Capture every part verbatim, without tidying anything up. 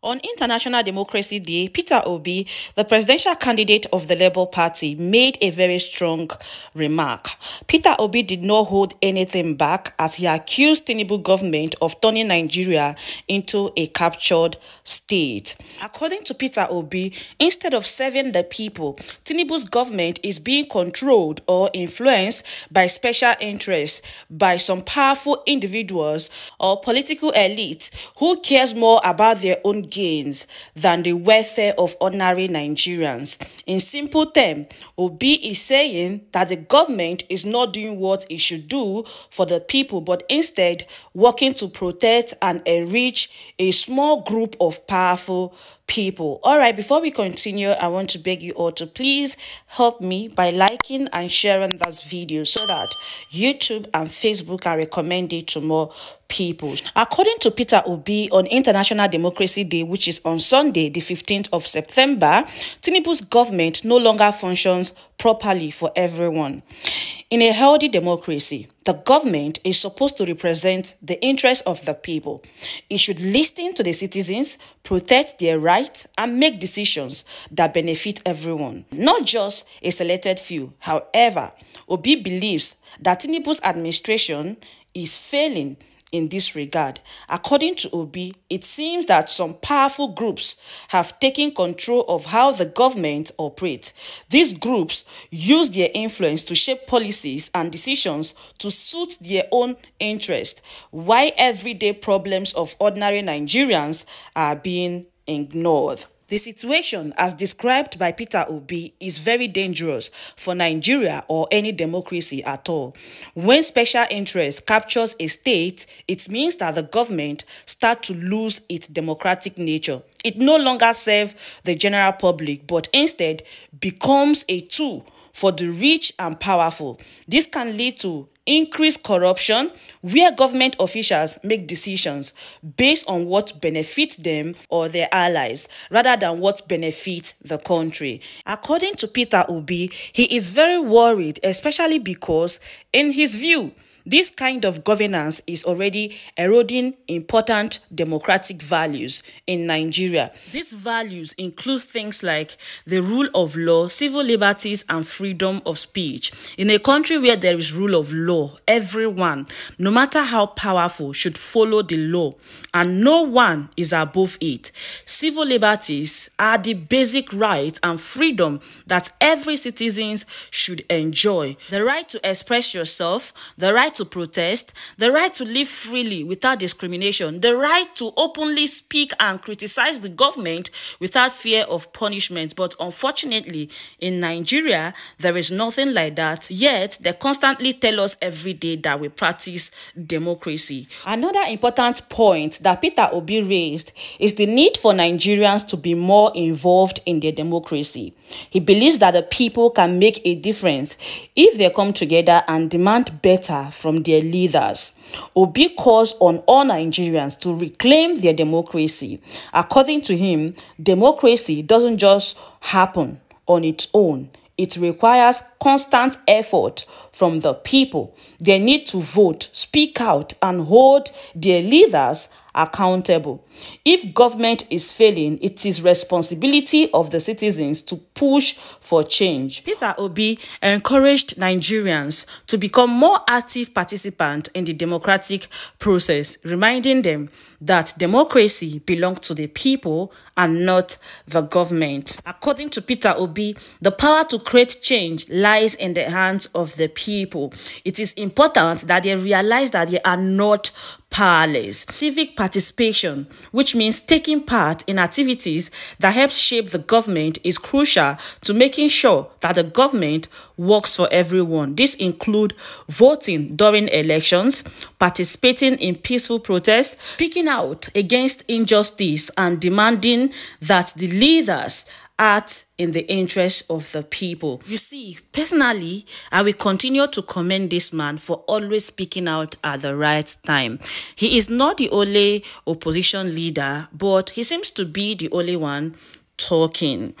On International Democracy Day, Peter Obi, the presidential candidate of the Labour Party, made a very strong remark. Peter Obi did not hold anything back as he accused Tinubu government of turning Nigeria into a captured state. According to Peter Obi, instead of serving the people, Tinubu's government is being controlled or influenced by special interests, by some powerful individuals or political elites who cares more about their own gains than the welfare of ordinary Nigerians. In simple terms, Obi is saying that the government is not doing what it should do for the people, but instead working to protect and enrich a small group of powerful people. All right, before we continue, I want to beg you all to please help me by liking and sharing this video so that YouTube and Facebook can recommend it to more people. According to Peter Obi, on International Democracy Day, which is on Sunday, the fifteenth of September, Tinubu's government no longer functions properly for everyone. In a healthy democracy, the government is supposed to represent the interests of the people. It should listen to the citizens, protect their rights, and make decisions that benefit everyone, not just a selected few. However, Obi believes that Tinubu's administration is failing in this regard. According to Obi, it seems that some powerful groups have taken control of how the government operates. These groups use their influence to shape policies and decisions to suit their own interest, while everyday problems of ordinary Nigerians are being ignored. The situation, as described by Peter Obi, is very dangerous for Nigeria or any democracy at all. When special interest captures a state, it means that the government starts to lose its democratic nature. It no longer serves the general public, but instead becomes a tool for the rich and powerful. This can lead to increased corruption, where government officials make decisions based on what benefits them or their allies, rather than what benefits the country. According to Peter Obi, he is very worried, especially because, in his view, this kind of governance is already eroding important democratic values in Nigeria. These values include things like the rule of law, civil liberties, and freedom of speech. In a country where there is rule of law, everyone, no matter how powerful, should follow the law, and no one is above it. Civil liberties are the basic right and freedom that every citizen should enjoy. The right to express yourself, the right to protest, the right to live freely without discrimination, the right to openly speak and criticize the government without fear of punishment. But unfortunately, in Nigeria, there is nothing like that. Yet, they constantly tell us every day that we practice democracy. Another important point that Peter Obi raised is the need for Nigerians to be more involved in their democracy. He believes that the people can make a difference if they come together and demand better from their leaders. Obi calls on all Nigerians to reclaim their democracy. According to him, democracy doesn't just happen on its own. It requires constant effort from the people. They need to vote, speak out, and hold their leaders accountable. If government is failing, it is responsibility of the citizens to push for change. Peter Obi encouraged Nigerians to become more active participants in the democratic process, reminding them that democracy belongs to the people and not the government. According to Peter Obi, the power to create change lies in the hands of the people. It is important that they realize that they are not powerless. Civic participation, which means taking part in activities that help shape the government, is crucial to making sure that the government works for everyone. This includes voting during elections, participating in peaceful protests, speaking out against injustice, and demanding that the leaders act in the interest of the people. You see, personally, I will continue to commend this man for always speaking out at the right time. He is not the only opposition leader, but he seems to be the only one talking.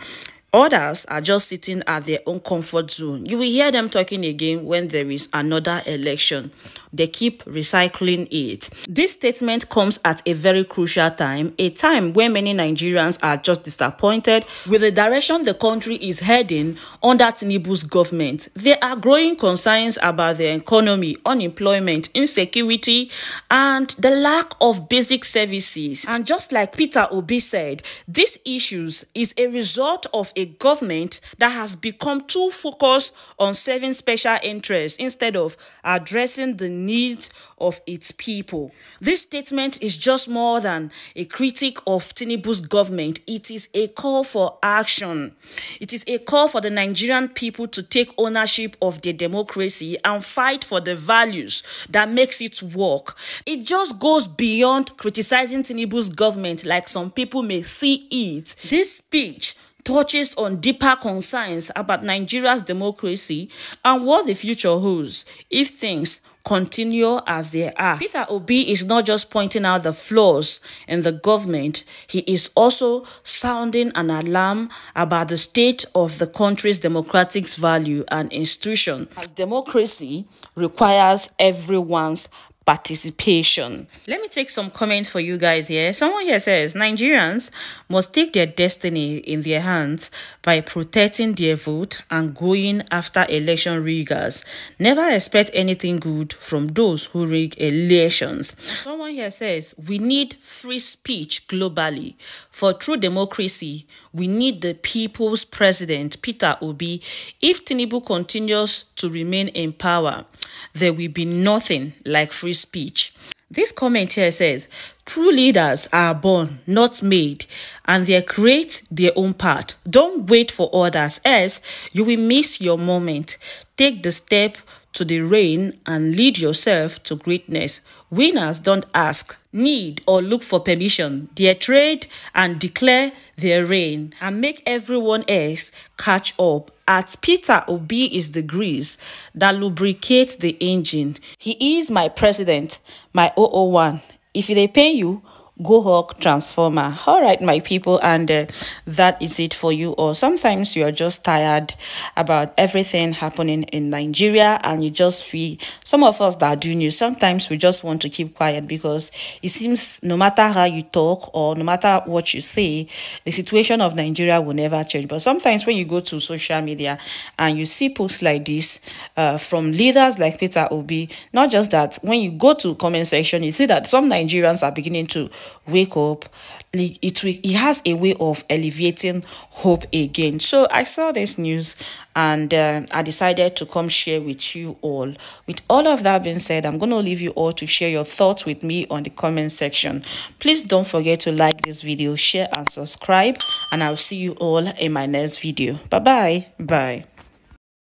Others are just sitting at their own comfort zone. You will hear them talking again when there is another election. They keep recycling it. This statement comes at a very crucial time, a time when many Nigerians are just disappointed with the direction the country is heading under Tinubu's government. There are growing concerns about the economy, unemployment, insecurity, and the lack of basic services. And just like Peter Obi said, these issues is a result of a government that has become too focused on serving special interests instead of addressing the needs of its people. This statement is just more than a critique of Tinubu's government. It is a call for action. It is a call for the Nigerian people to take ownership of their democracy and fight for the values that makes it work. It just goes beyond criticizing Tinubu's government like some people may see it. This speech touches on deeper concerns about Nigeria's democracy and what the future holds if things continue as they are. Peter Obi is not just pointing out the flaws in the government, he is also sounding an alarm about the state of the country's democratic value and institution, as democracy requires everyone's participation. Let me take some comments for you guys here. Someone here says Nigerians must take their destiny in their hands by protecting their vote and going after election riggers. Never expect anything good from those who rig elections. Someone here says we need free speech globally. For true democracy, we need the people's president, Peter Obi. If Tinubu continues to remain in power, there will be nothing like free speech. This comment here says, true leaders are born, not made, and they create their own path. Don't wait for others, else you will miss your moment. Take the step to the reign and lead yourself to greatness. Winners don't ask, need, or look for permission. They trade and declare their reign and make everyone else catch up. As Peter Obi is the grease that lubricates the engine. He is my president, my zero zero one. If they pay you, go hawk transformer. All right, my people, and uh, that is it for you. Or sometimes you are just tired about everything happening in Nigeria and you just feel, some of us that do news, sometimes we just want to keep quiet because it seems no matter how you talk or no matter what you say, the situation of Nigeria will never change. But sometimes when you go to social media and you see posts like this uh, from leaders like Peter Obi, not just that, when you go to comment section, you see that some Nigerians are beginning to wake up. It, it has a way of alleviating hope again. So I saw this news and uh, I decided to come share with you all. With all of that being said, I'm going to leave you all to share your thoughts with me on the comment section. Please don't forget to like this video, share and subscribe, and I'll see you all in my next video. Bye bye. Bye.